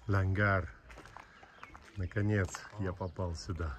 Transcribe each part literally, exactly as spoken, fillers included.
Лангар. Наконец я попал сюда.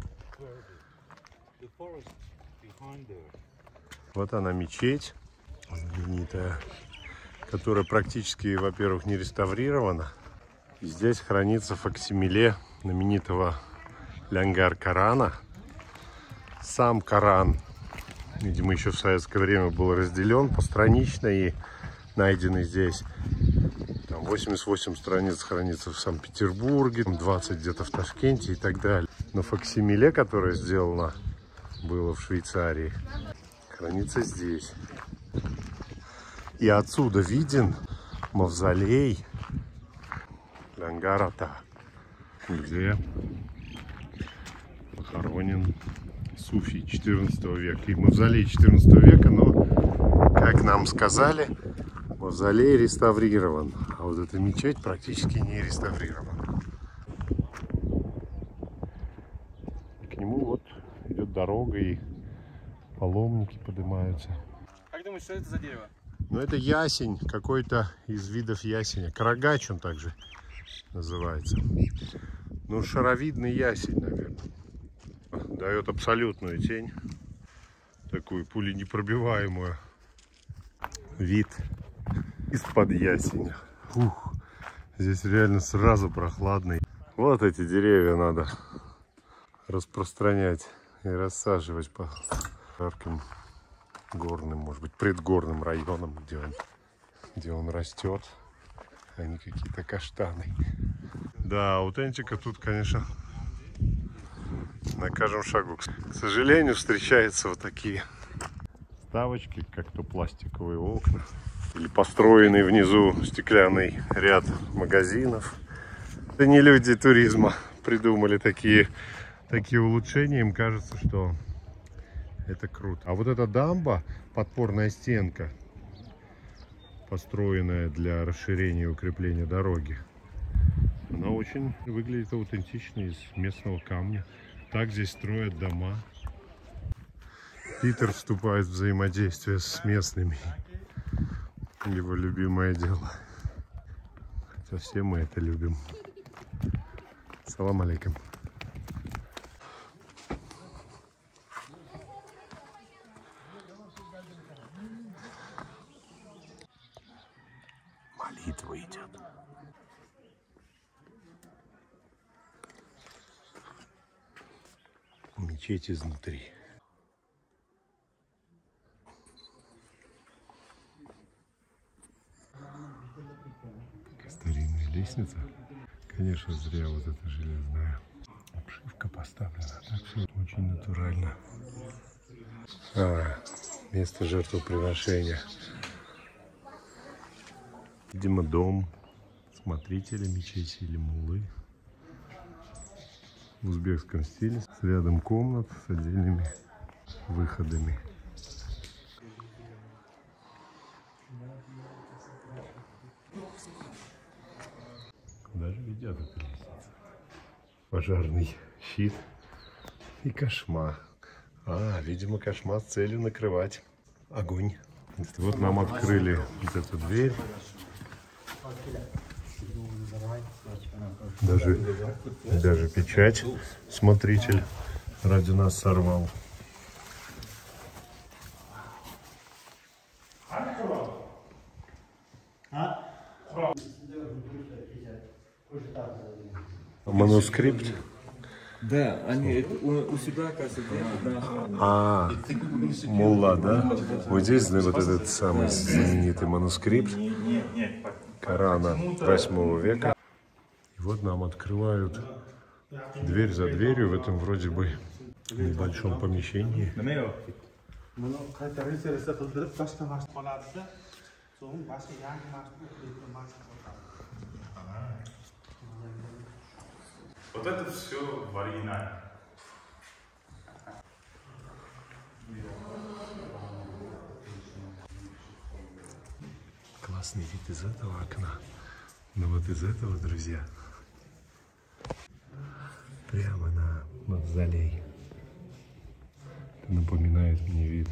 Вот она, мечеть знаменитая, которая практически, во-первых, не реставрирована. И здесь хранится факсимиле знаменитого Лангар Корана. Сам Коран, видимо, еще в советское время был разделен постранично и найдены здесь. Там восемьдесят восемь страниц хранится в Санкт-Петербурге, двадцать где-то в Ташкенте и так далее. Но факсимиле, которое сделано было в Швейцарии, хранится здесь. И отсюда виден мавзолей Лангар-ата, где похоронен суфий четырнадцатого века. И мавзолей четырнадцатого века, но, как нам сказали, мавзолей реставрирован, а вот эта мечеть практически не реставрирована. И к нему вот идет дорога, и паломники поднимаются. Как думаешь, что это за дерево? Ну, это ясень, какой-то из видов ясеня. Карагач он также называется. Ну, шаровидный ясень, наверное. Дает абсолютную тень, такую пуленепробиваемую. Вид из-под ясеня. Ух, здесь реально сразу прохладный. Вот эти деревья надо распространять и рассаживать по жарким горным, может быть, предгорным районам, где он, где он растет, а не какие-то каштаны. Да, аутентика тут, конечно, на каждом шагу. К сожалению, встречаются вот такие ставочки, как то пластиковые окна, или построенный внизу стеклянный ряд магазинов. Это не люди туризма придумали такие, такие улучшения, им кажется, что это круто. А вот эта дамба, подпорная стенка, построенная для расширения и укрепления дороги, она очень выглядит аутентично, из местного камня. Так здесь строят дома. Питер вступает в взаимодействие с местными. Его любимое дело. Хотя все мы это любим. Салам алейкум. Молитва идет. Мечеть изнутри. Старинная лестница. Конечно, зря вот эта железная обшивка поставлена. Так все очень натурально. А, место жертвоприношения. Видимо, дом смотрителя мечети или муллы. В узбекском стиле. Рядом комнат с отдельными выходами. Куда же ведет эта лестница? Пожарный щит и кошма. А, видимо, кошма с целью накрывать огонь. Вот нам открыли вот эту дверь. Даже, даже печать смотритель ради нас сорвал. Манускрипт? Да, они это, у, у себя, кажется, да. А, мулла, да? Вот здесь вот этот самый знаменитый манускрипт Корана восьмого века. И вот нам открывают дверь за дверью в этом вроде бы небольшом помещении. Вот это все в оригинале. Классный вид из этого окна. Но вот из этого, друзья, прямо на мавзолей. Это напоминает мне вид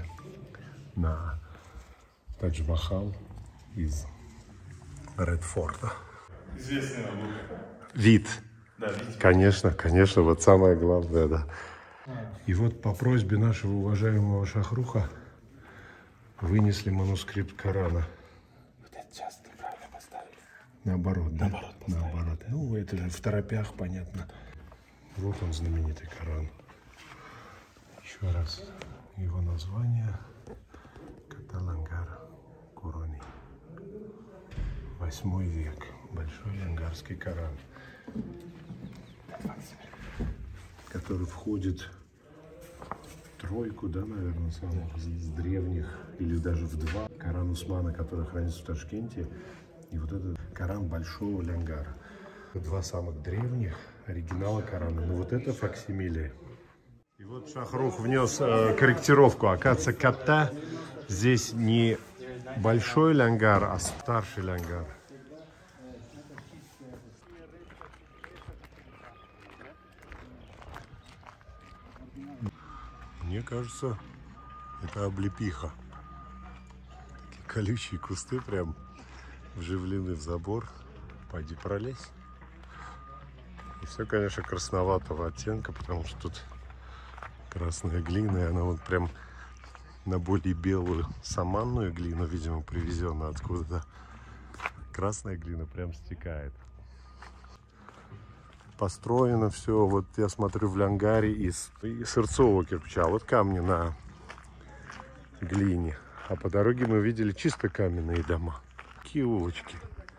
на Тадж-Махал из Редфорта. Известный нам Лука. Вид. Да, видите? Конечно, конечно, вот самое главное, да. И вот по просьбе нашего уважаемого Шахруха вынесли манускрипт Корана. Вот это часто правильно поставили. Наоборот, да? Наоборот поставили. Наоборот. Ну, это же в торопях, понятно. Вот он, знаменитый Коран. Еще раз его название. Каталангар Курони. Восьмой век. Большой лянгарский Коран. Который входит в тройку, да, наверное, самых из древних, или даже в два. Коран Усмана, который хранится в Ташкенте, и вот этот Коран Большого Лянгара. Два самых древних оригинала Корана. Но вот это факсимиле. И вот Шахрух внес э, корректировку. Оказывается, Ката здесь не большой лянгар, а старший лянгар. Мне кажется, это облепиха. Такие колючие кусты прям вживлены в забор. Пойди пролезь. И все, конечно, красноватого оттенка, потому что тут красная глина, и она вот прям на более белую саманную глину, видимо, привезена откуда-то. Красная глина прям стекает. Построено все, вот я смотрю, в лянгаре из, из сырцового кирпича. Вот камни на глине. А по дороге мы видели чисто каменные дома. Такие улочки.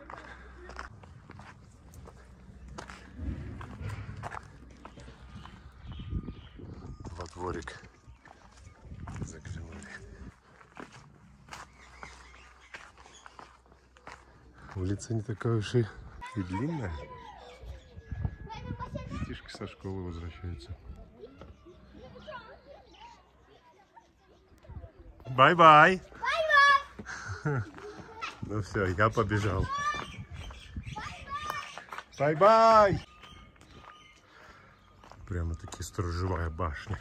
Во дворик заглянули. Улица не такая уж и, и длинная. Детишки со школы возвращаются. Бай-бай! Бай-бай! Ну все, я побежал. Бай-бай! Прямо-таки сторожевая башня.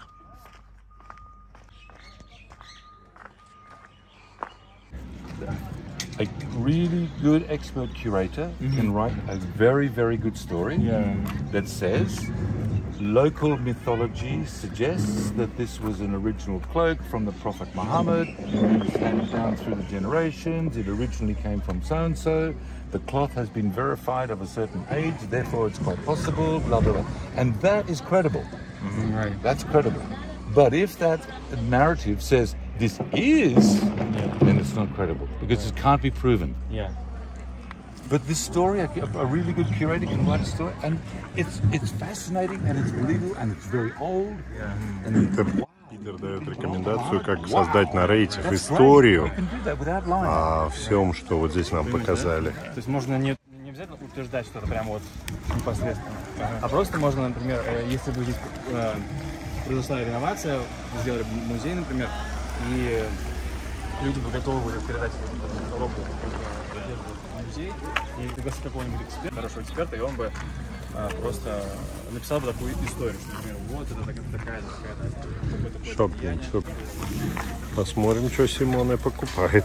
A really good expert curator mm-hmm. can write a very, very good story Yeah. that says local mythology suggests that this was an original cloak from the Prophet Muhammad. It was handed down through the generations. It originally came from so-and-so. The cloth has been verified of a certain age, therefore it's quite possible, blah, blah, blah. And that is credible. Mm-hmm. Right. That's credible. But if that narrative says this is, Yeah. then it's not credible because it can't be proven. Yeah. But this story, a, a really good curator can write a story, and it's it's fascinating, and it's legal, and it's very old. Yeah. And Питер, Питер дает рекомендацию, как создать на рейтинг историю о всем, что вот здесь нам показали. То есть можно не, не обязательно утверждать что-то прямо вот непосредственно, а просто можно, например, э, если бы здесь э, произошла реновация, сделали музей, например, и люди бы готовы были передать эту коробку в музей, и пригласить какого-нибудь эксперта, хорошего эксперта, и он бы а, просто написал бы такую историю, что, например, вот это такая-то, такая-то. Шопинг, шопинг. Посмотрим, что Симона покупает.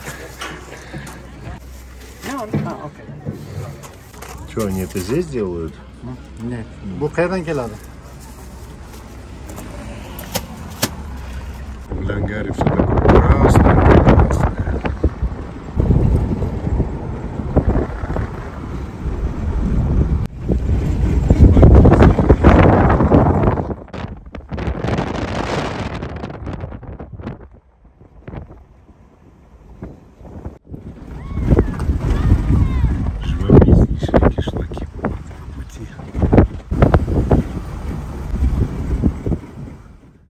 Что, они это здесь делают? Нет. Bu kaydan keladi? В Лянгаре все такое